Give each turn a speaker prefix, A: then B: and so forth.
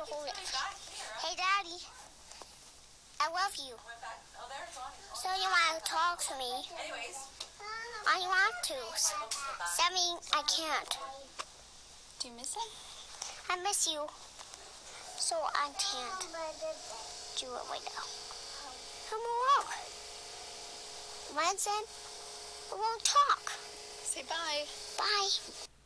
A: hold it. Hey, Daddy. I love you. So you want to talk to me? I want to. That means I can't.
B: Do you miss him?
A: I miss you. So I can't do it right now. Come along. Vincent, we won't talk.
B: Say bye.
A: Bye.